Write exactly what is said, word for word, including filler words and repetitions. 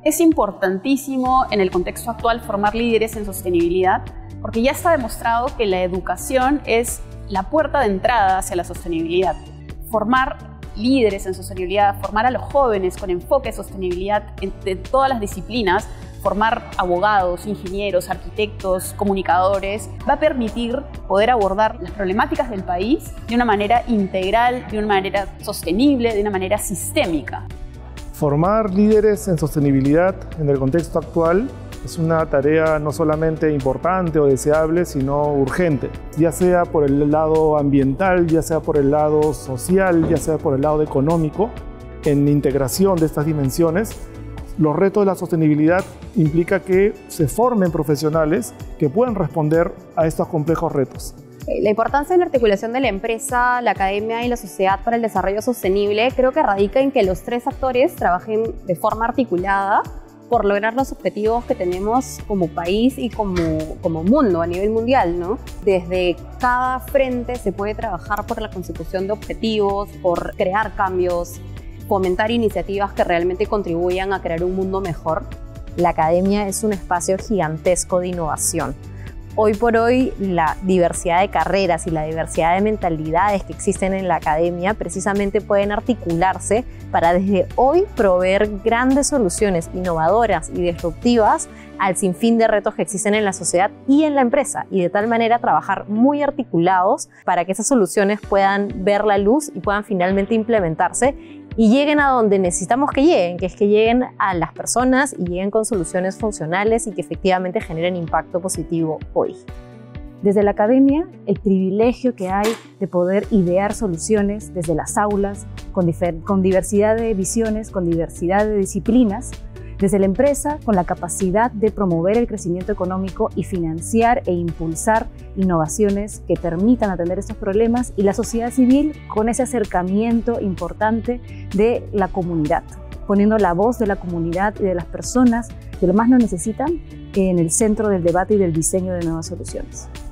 Es importantísimo en el contexto actual formar líderes en sostenibilidad, porque ya está demostrado que la educación es la puerta de entrada hacia la sostenibilidad. Formar líderes en sostenibilidad, formar a los jóvenes con enfoque de sostenibilidad de todas las disciplinas, formar abogados, ingenieros, arquitectos, comunicadores, va a permitir poder abordar las problemáticas del país de una manera integral, de una manera sostenible, de una manera sistémica. Formar líderes en sostenibilidad en el contexto actual es una tarea no solamente importante o deseable, sino urgente, ya sea por el lado ambiental, ya sea por el lado social, ya sea por el lado económico. En integración de estas dimensiones, los retos de la sostenibilidad implica que se formen profesionales que puedan responder a estos complejos retos. La importancia de la articulación de la empresa, la academia y la sociedad para el desarrollo sostenible creo que radica en que los tres actores trabajen de forma articulada por lograr los objetivos que tenemos como país y como, como mundo, a nivel mundial, ¿no? Desde cada frente se puede trabajar por la consecución de objetivos, por crear cambios, fomentar iniciativas que realmente contribuyan a crear un mundo mejor. La academia es un espacio gigantesco de innovación. Hoy por hoy, la diversidad de carreras y la diversidad de mentalidades que existen en la academia precisamente pueden articularse para desde hoy proveer grandes soluciones innovadoras y disruptivas al sinfín de retos que existen en la sociedad y en la empresa, y de tal manera trabajar muy articulados para que esas soluciones puedan ver la luz y puedan finalmente implementarse y lleguen a donde necesitamos que lleguen, que es que lleguen a las personas y lleguen con soluciones funcionales y que efectivamente generen impacto positivo hoy. Desde la academia, el privilegio que hay de poder idear soluciones desde las aulas, con, con diversidad de visiones, con diversidad de disciplinas. Desde la empresa, con la capacidad de promover el crecimiento económico y financiar e impulsar innovaciones que permitan atender estos problemas, y la sociedad civil con ese acercamiento importante de la comunidad, poniendo la voz de la comunidad y de las personas que lo más nos necesitan en el centro del debate y del diseño de nuevas soluciones.